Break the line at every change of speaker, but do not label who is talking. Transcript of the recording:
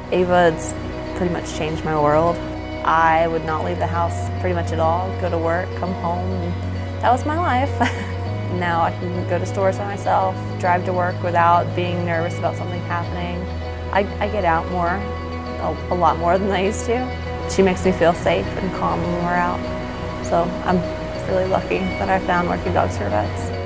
Ava's pretty much changed my world. I would not leave the house pretty much at all, go to work, come home, and that was my life. Now I can go to stores by myself, drive to work without being nervous about something happening. I get out more, a lot more than I used to. She makes me feel safe and calm when we're out. So I'm really lucky that I found Working Dogs for Vets.